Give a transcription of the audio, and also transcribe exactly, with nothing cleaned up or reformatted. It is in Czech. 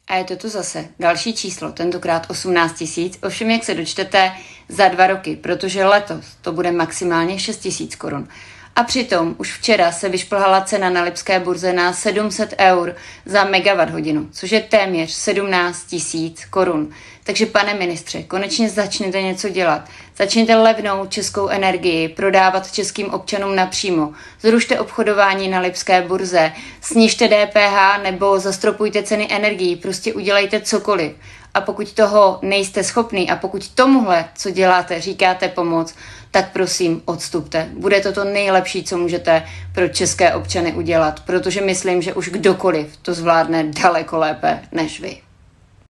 A je to tu zase další číslo, tentokrát osmnáct tisíc, ovšem jak se dočtete za dva roky, protože letos to bude maximálně šest tisíc korun. A přitom už včera se vyšplhala cena na lipské burze na sedm set eur za megawatt hodinu, což je téměř sedmnáct tisíc korun. Takže pane ministře, konečně začněte něco dělat. Začněte levnou českou energii prodávat českým občanům napřímo. Zrušte obchodování na lipské burze, snižte D P H nebo zastropujte ceny energií, prostě udělejte cokoliv. A pokud toho nejste schopný a pokud tomuhle, co děláte, říkáte pomoc, tak prosím odstupte. Bude to to nejlepší, co můžete pro české občany udělat, protože myslím, že už kdokoliv to zvládne daleko lépe než vy.